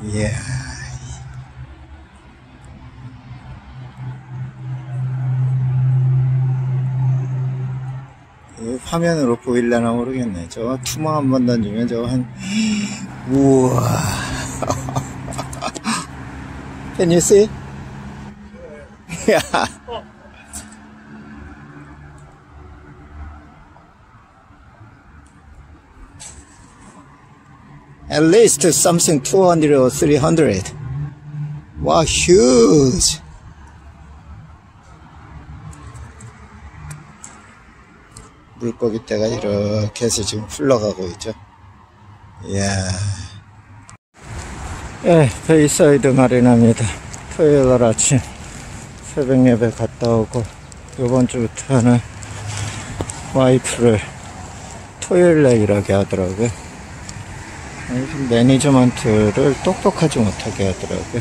이야. 이 화면으로 보일려나 모르겠네. 저거 투망 한번 던지면 저거 우와. Can you see? 야. At least something 200 or 300. Wow, huge. 물고기 떼가 이렇게 해서 지금 흘러가고 있죠. 이야. 예, 베이사이드 마리나입니다. 토요일 날 아침 새벽 예배 갔다 오고, 요번 주부터는 와이프를 토요일 날 일하게 하더라고요. 매니저먼트를 똑똑하지 못하게 하더라고요.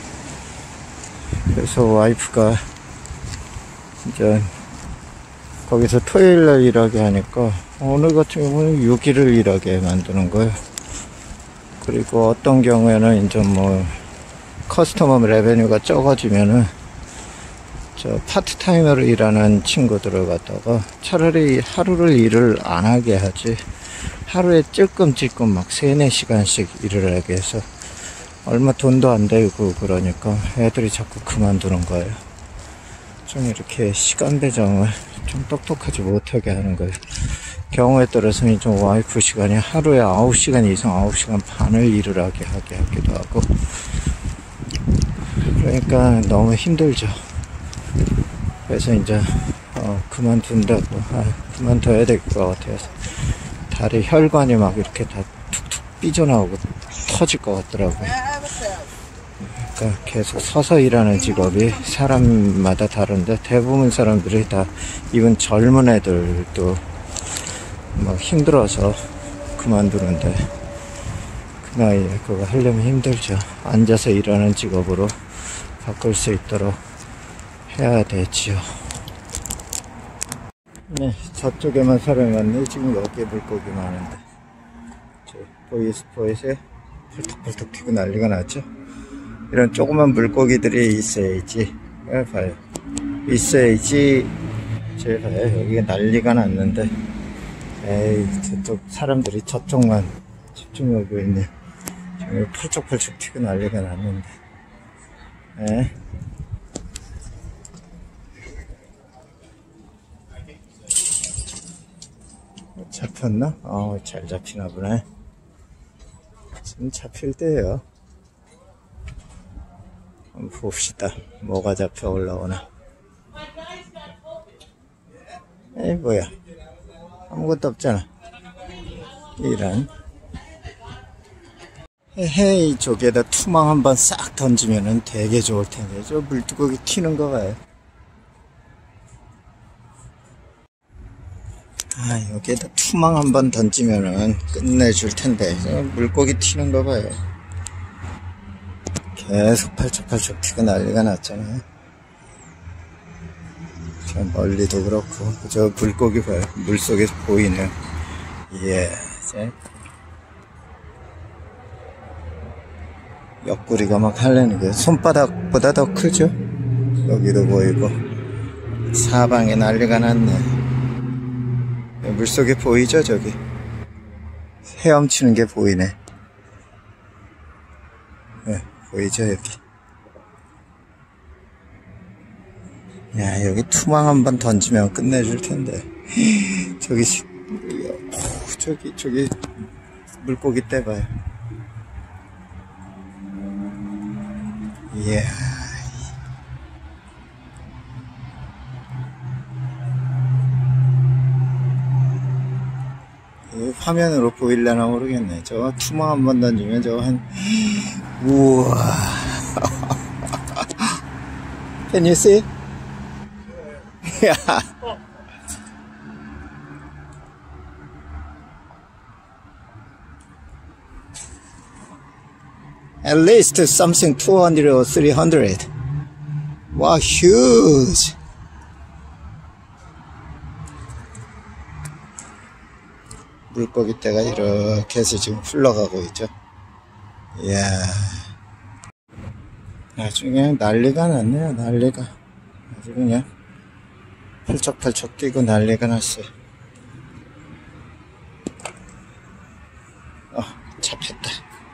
그래서 와이프가 이제 거기서 토요일 날 일하게 하니까 오늘 같은 경우는 6일을 일하게 만드는 거예요. 그리고 어떤 경우에는 이제 뭐 커스터머 레베뉴가 적어지면은 저 파트타이머로 일하는 친구들을 갖다가 차라리 하루를 일을 안 하게 하지, 하루에 찔끔찔끔 막 3-4시간씩 일을 하게 해서 얼마 돈도 안 되고 그러니까 애들이 자꾸 그만두는 거예요. 좀 이렇게 시간 배정을 좀 똑똑하지 못하게 하는 거예요. 경우에 따라서는 좀 와이프 시간이 하루에 9시간 이상 9시간 반을 일을 하게 하기도 하고, 그러니까 너무 힘들죠. 그래서 이제 그만둔다고, 그만둬야 될 것 같아서 다리 혈관이 막 이렇게 다 툭툭 삐져나오고 터질 것 같더라고요. 그러니까 계속 서서 일하는 직업이 사람마다 다른데, 대부분 사람들이 다, 이건 젊은 애들도 막 힘들어서 그만두는데, 그 나이에 그거 하려면 힘들죠. 앉아서 일하는 직업으로 바꿀 수 있도록 해야 되지요. 네, 저쪽에만 사람이 많네. 지금 여기에 물고기 많은데, 저 보이세요? 펄떡펄떡 튀고 난리가 났죠. 이런 조그만 물고기들이 있어야지. 봐요. 있어야지. 제가 봐요. 여기가 난리가 났는데, 에이, 저쪽 사람들이 저쪽만 집중하고 있네. 지금 펄쩍펄쩍 튀고 난리가 났는데. 에? 잡혔나? 잘 잡히나 보네. 지금 잡힐 때예요. 한번 봅시다. 뭐가 잡혀 올라오나. 에이, 뭐야. 아무것도 없잖아. 이런. 헤이, 저기에다 투망 한번 싹 던지면은 되게 좋을 텐데. 저 물두꺼기 튀는 거 봐요. 여기에다 투망 한번 던지면은 끝내줄 텐데. 저 물고기 튀는 거 봐요. 계속 팔짝팔짝 튀고 난리가 났잖아요. 저 멀리도 그렇고, 저 물고기 봐요. 물속에서 보이네요. 예. 옆구리가 막 하려는 게 손바닥보다 더 크죠? 여기도 보이고, 사방에 난리가 났네. 물속에 보이죠, 저기? 헤엄치는 게 보이네. 네, 보이죠, 여기? 야, 여기 투망 한번 던지면 끝내줄 텐데. 저기 물고기 떼봐요. 이야. 화면으로 보일려나 모르겠네. 저거 투망 한번 던지면 저거 우와. Can you see? 야. At least something 200 or 300. Wow, huge. 물고기 떼가 이렇게 해서 지금 흘러가고 있죠. 이야. 아주 그냥 난리가 났네요. 난리가 아주 그냥 펄쩍펄쩍 뛰고 난리가 났어요. 잡혔다.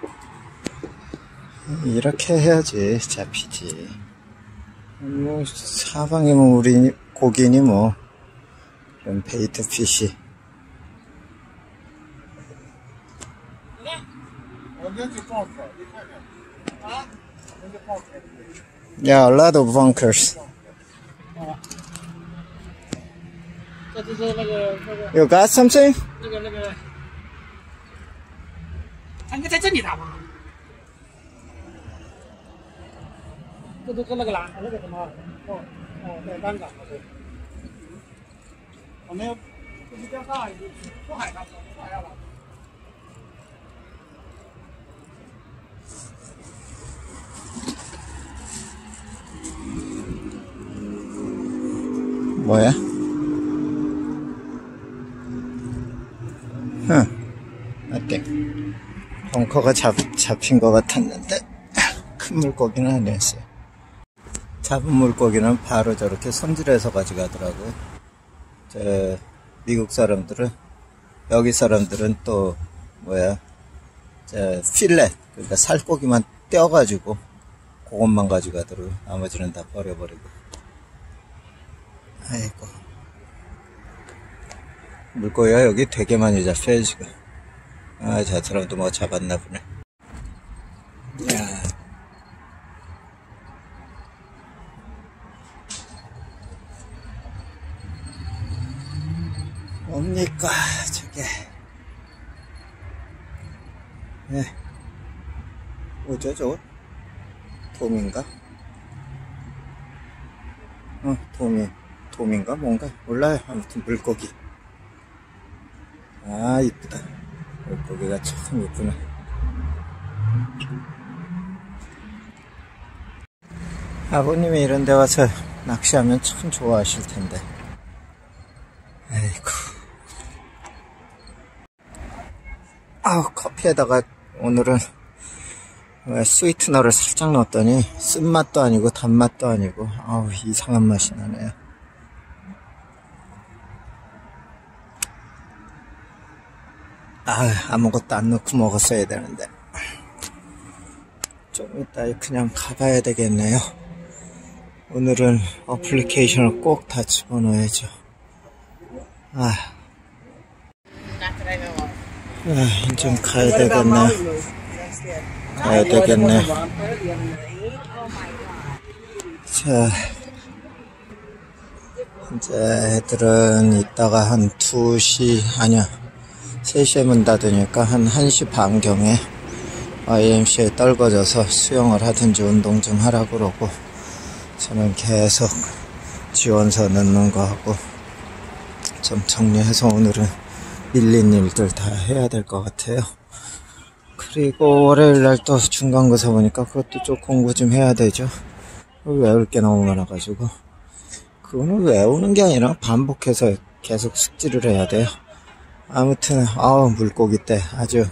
이렇게 해야지 잡히지. 뭐 사방에 뭐 우리 고기니 뭐 이런 베이트 피시. Yeah, a lot of bunkers. You got something? 他应该在这里打吧？这都跟那个蓝那个什么在单港对。我们要不是钓上出海上出海了。 뭐야? nothing. 벙커가 잡힌 것 같았는데 큰 물고기는 아니었어요. 잡은 물고기는 바로 저렇게 손질해서 가져가더라고요. 미국 사람들은, 여기 사람들은 또 뭐야, 필렛, 그러니까 살코기만 떼어가지고 그것만 가져가더라고요. 나머지는 다 버려버리고. 아이고, 물고기가 여기 되게 많이 잡혀요 지금. 저 사람도 뭐 잡았나 보네. 야. 뭡니까 저게. 네. 뭐죠 저거? 돔인가? 돔인가 뭔가 몰라요. 아무튼 물고기. 아 이쁘다. 물고기가 참 이쁘네. 아버님이 이런 데 와서 낚시하면 참 좋아하실 텐데. 아이고. 커피에다가 오늘은 스위트너를 살짝 넣었더니 쓴맛도 아니고 단맛도 아니고 이상한 맛이 나네요. 아무것도 안 넣고 먹었어야 되는데 좀 이따 그냥 가봐야 되겠네요. 오늘은 어플리케이션을 꼭 다 집어넣어야죠. 좀 가야 되겠네. 자, 이제 애들은 이따가 한 2시, 아니야, 3시에 문 닫으니까 한 1시 반경에 YMCA에 떨궈져서 수영을 하든지 운동 좀 하라고 그러고, 저는 계속 지원서 넣는 거 하고 좀 정리해서 오늘은 밀린 일들 다 해야 될 것 같아요. 그리고 월요일날 또 중간고사 보니까 그것도 좀 공부 좀 해야 되죠. 외울 게 너무 많아가지고. 그거는 외우는 게 아니라 반복해서 계속 숙지를 해야 돼요. 아무튼 물고기 때 아주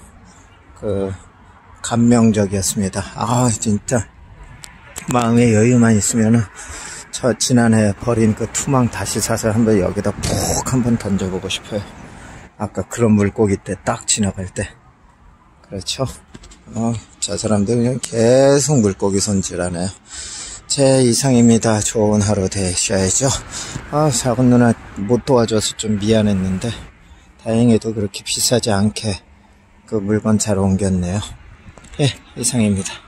감명적이었습니다. 진짜 마음의 여유만 있으면은 저 지난해 버린 그 투망 다시 사서 한번 여기다 푹 한번 던져보고 싶어요. 아까 그런 물고기 때 딱 지나갈 때. 그렇죠. 저 사람들 그냥 계속 물고기 손질하네요. 제 이상입니다. 좋은 하루 되셔야죠. 작은 누나 못 도와줘서 좀 미안했는데 다행히도 그렇게 비싸지 않게 그 물건 잘 옮겼네요. 예, 이상입니다.